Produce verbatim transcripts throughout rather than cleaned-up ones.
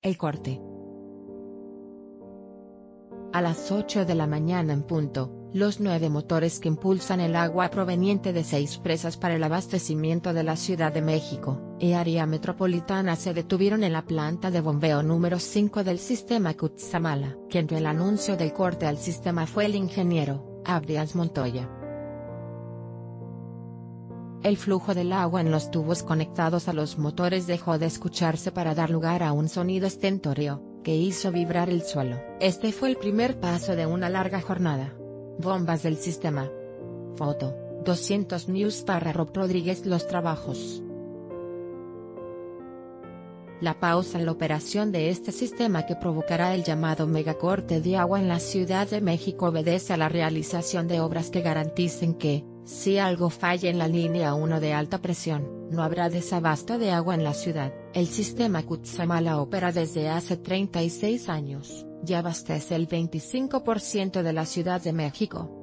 El corte. A las ocho de la mañana en punto, los nueve motores que impulsan el agua proveniente de seis presas para el abastecimiento de la Ciudad de México y área metropolitana se detuvieron en la planta de bombeo número cinco del sistema Cutzamala. Quien dio el anuncio del corte al sistema fue el ingeniero Abdias Montoya. El flujo del agua en los tubos conectados a los motores dejó de escucharse para dar lugar a un sonido estentórea, que hizo vibrar el suelo. Este fue el primer paso de una larga jornada. Bombas del sistema. Foto, doscientos News para Rob Rodríguez. Los trabajos. La pausa en la operación de este sistema que provocará el llamado megacorte de agua en la Ciudad de México obedece a la realización de obras que garanticen que, si algo falla en la línea uno de alta presión, no habrá desabasto de agua en la ciudad. El sistema Cutzamala opera desde hace treinta y seis años, y abastece el veinticinco por ciento de la Ciudad de México.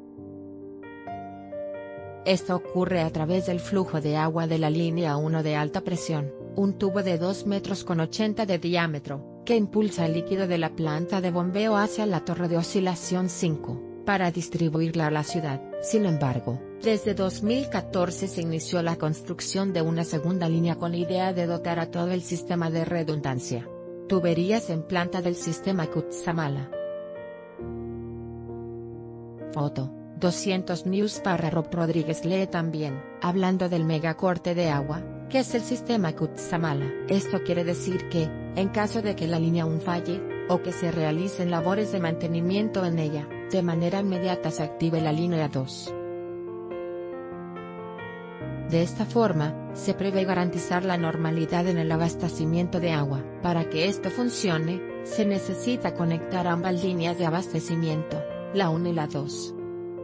Esto ocurre a través del flujo de agua de la línea uno de alta presión, un tubo de dos metros con ochenta de diámetro, que impulsa el líquido de la planta de bombeo hacia la torre de oscilación cinco, para distribuirla a la ciudad. Sin embargo, desde dos mil catorce se inició la construcción de una segunda línea con la idea de dotar a todo el sistema de redundancia. Tuberías en planta del sistema Cutzamala. Foto, doscientos News para Rob Rodríguez. Lee también, hablando del megacorte de agua, que es el sistema Cutzamala. Esto quiere decir que, en caso de que la línea uno falle, o que se realicen labores de mantenimiento en ella, de manera inmediata se active la línea dos. De esta forma, se prevé garantizar la normalidad en el abastecimiento de agua. Para que esto funcione, se necesita conectar ambas líneas de abastecimiento, la uno y la dos.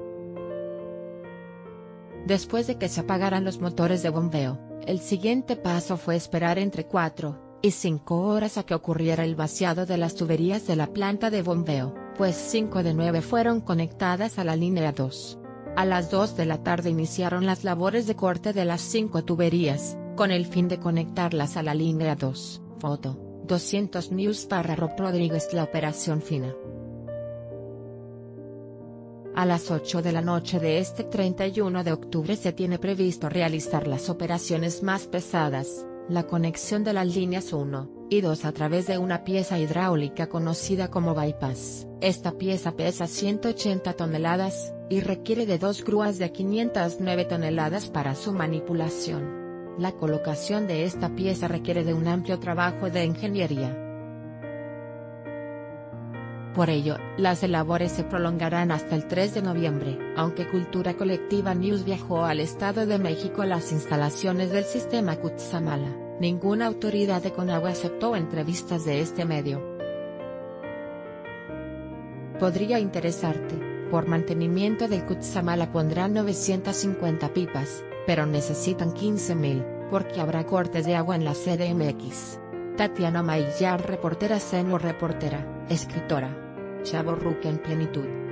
Después de que se apagaran los motores de bombeo, el siguiente paso fue esperar entre cuatro y cinco horas a que ocurriera el vaciado de las tuberías de la planta de bombeo, pues cinco de nueve fueron conectadas a la línea dos. A las dos de la tarde iniciaron las labores de corte de las cinco tuberías, con el fin de conectarlas a la línea dos. Foto, doscientos News para Rob Rodríguez. La operación fina. A las ocho de la noche de este treinta y uno de octubre se tiene previsto realizar las operaciones más pesadas, la conexión de las líneas uno y dos a través de una pieza hidráulica conocida como bypass. Esta pieza pesa ciento ochenta toneladas, y requiere de dos grúas de quinientas nueve toneladas para su manipulación. La colocación de esta pieza requiere de un amplio trabajo de ingeniería. Por ello, las labores se prolongarán hasta el tres de noviembre. Aunque Cultura Colectiva News viajó al Estado de México a las instalaciones del sistema Cutzamala, ninguna autoridad de Conagua aceptó entrevistas de este medio. Podría interesarte. Por mantenimiento del Cutzamala pondrán novecientas cincuenta pipas, pero necesitan quince mil, porque habrá cortes de agua en la C D M X. Tatiana Maillar, reportera senior, reportera, escritora. Chavorruca en plenitud.